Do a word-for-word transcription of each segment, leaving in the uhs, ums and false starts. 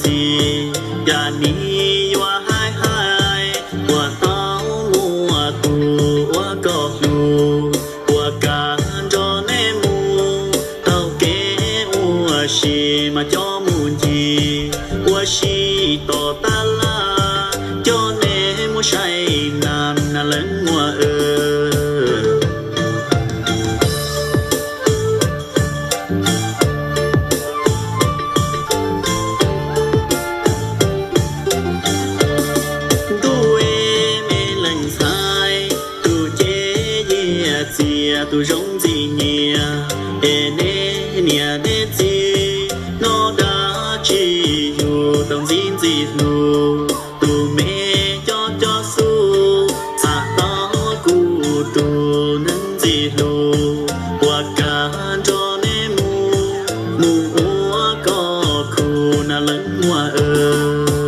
gì ya ni wa hai hai wa tao mua tu wa có lu wa cả cho nên mu tao kế wa shi mà cho mu gì wa shi to ta la cho nên mu say nam na lớn mua ơ tu giống gì nhỉ ê nè nè nè gì nó đã chỉ dù đồng xin gì lu tu mẹ cho cho su xa đó cu tu nâng gì lu qua cả cho nên mu mu có khu na lớn hoa ơ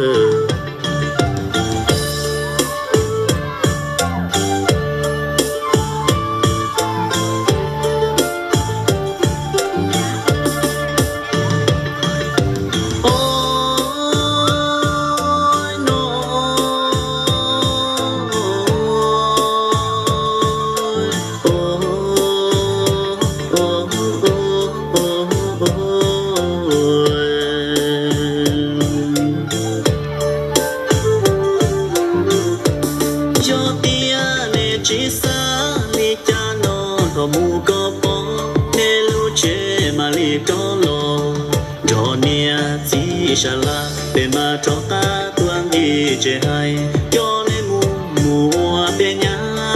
chỉ xa li cha nó thọ mu có bó nê lu chế mà li có lo cho nia chỉ xa la để mà cho ta tuang đi chế hay cho nên mu mua bên nhà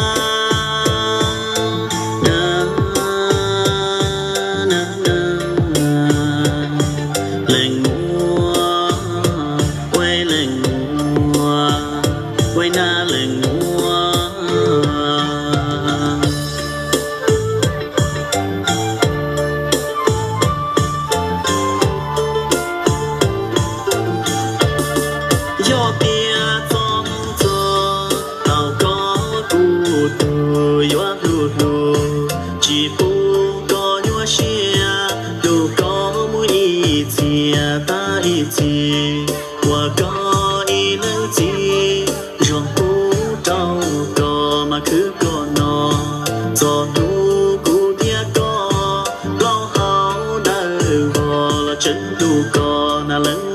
na na na lên mua quay lên mua quay na lên mua do tia phong cho tao có cu tu yo lu lu chỉ pu có yo xia lu có mũi chia ta y chi qua có y lăng chi rong pu trâu có mà cứ có nó do lu cu tia có lo hao đời vò là chân tu có na lăng